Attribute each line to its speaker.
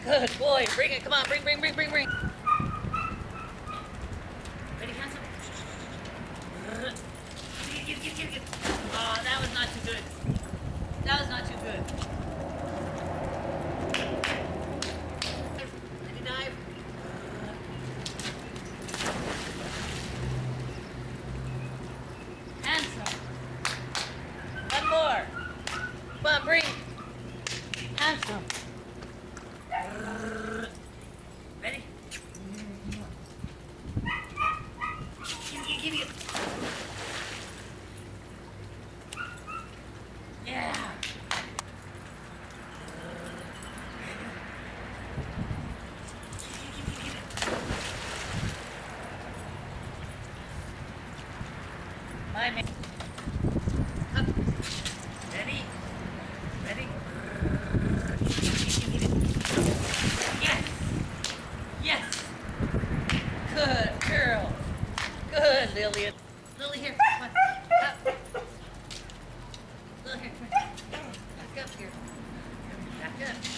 Speaker 1: Good boy. Bring it. Come on. Bring. Ready, handsome? Get. Oh, that was not too good. That was not too good. Ready, dive? Handsome. One more. Come on, bring. Handsome. Ready? Give it. Yeah. Give it. My man. Up. Ready? Yes. Good girl. Good, Lillian. Lily, here. Come on. Up. Lily, here. Come on. Back up here. Back up.